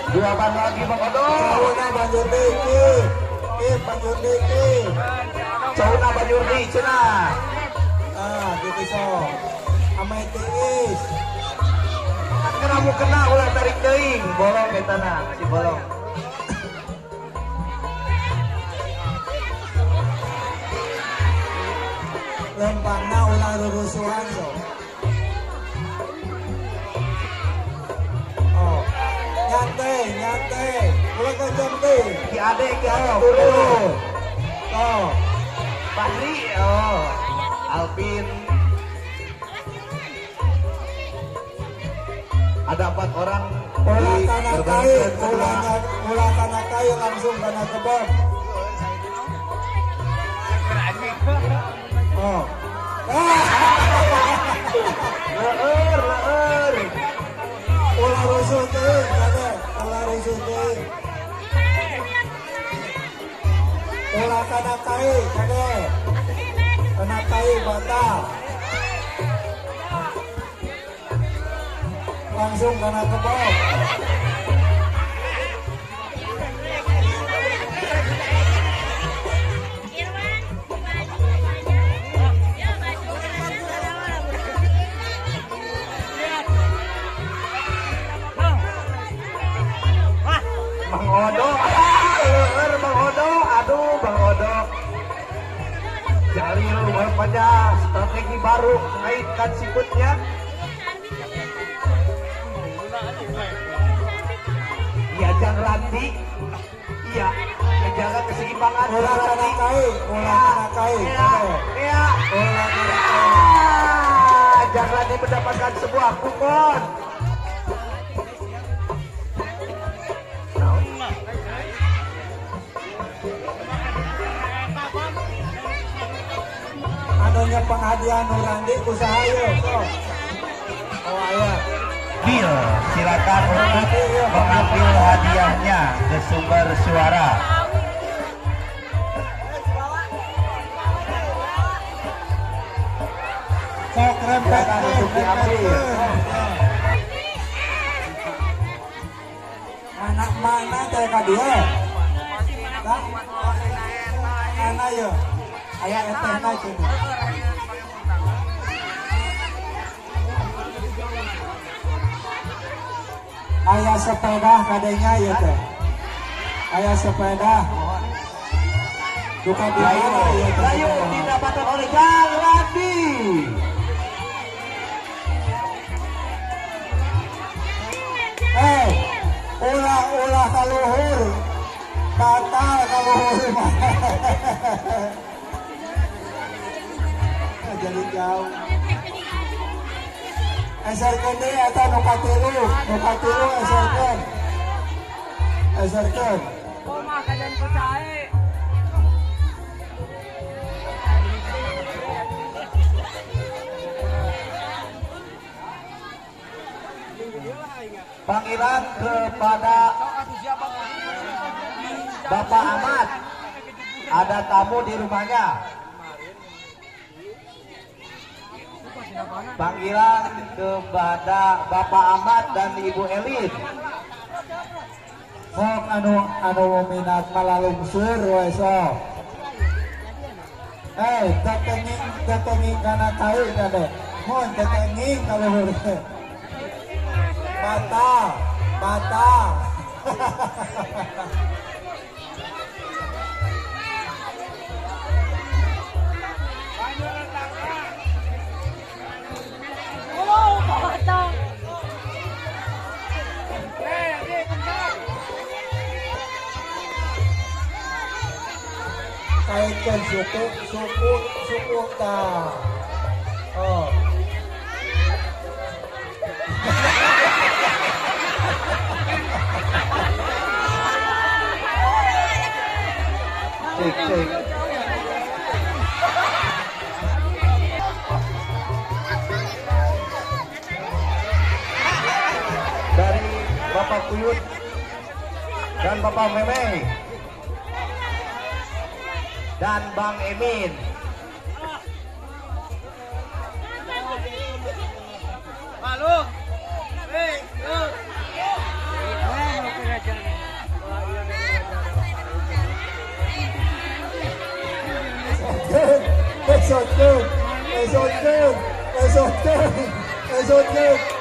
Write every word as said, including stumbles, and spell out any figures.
Dua ban lagi Bang Odo. Cauna banjur diki. Ki banjur diki. Cauna banjur di cenah. Ah, gitu so. Amai tiis. Kena mu kena ulah tarik teuing, bolong eta na, si bolong. Lempangna ulah rurusuhan so. Oh, nyantai, nyantai. Ulah kencang teh. Ki ade ki ade Oh, turun. oh. Badri, oh. Alvin. Ada empat orang Ulah di tanah gerbang kayu, kedua. ulah ulah tanah kayu langsung tanah kebon. Oh. Ah. Leur, leur. Ulah rusuh teh, kade. Ulah rusuh teh. Ulah tanah kayu, kade. Tanah kayu batal. Langsung tanah kebon. Bang Odo, ah, leur Bang Odo, aduh Bang Odo. Jalil pada strategi baru mengaitkan sikutnya. Iya Jang Ranti, iya menjaga keseimbangan. Ulah tanah kayu, ulah tanah kayu, Iya, kade. iya. Ulah tanah kayu. Ah, Jang Ranti mendapatkan sebuah kupon. Anunya penghadiah Nurandi usaha yuk. So. Oh ayah. Bill, silakan untuk mengambil hadiahnya ke sumber suara. Sok rempet Silakan untuk diambil. Anak mana teh ka dia? Tah? Anak ya. Aya etehna cenah. Aya sepeda kadenya ya teh. Aya sepeda. Bukan di Layu, mana ya teh. layu didapatkan oleh Jang Ranti. Eh, ulah-ulah kaluhur. Batal kaluhur. Jadi jauh. Eserkeun deui eta nu katilu, nu katilu eserkeun. Eserkeun. Koma kajian percaya. Panggilan kepada Bapak Ahmad. Ada tamu di rumahnya. Panggilan kepada Bapak Ahmad dan Ibu Elin. Sok anu anu minat malalungsur we sok. Eh, tetenging tetenging kana kayu kade. Mun tetenging kaluhur. Batal, batal. Oh, potong. Eh, dia kencang. Kaitkan suku, suku, suku ta. Oh. Cek, cek. Dari Bapak Kuyut dan Bapak Meme dan Bang Emin. Halo. Hei, yuk. esotkeun esotkeun esotkeun esotkeun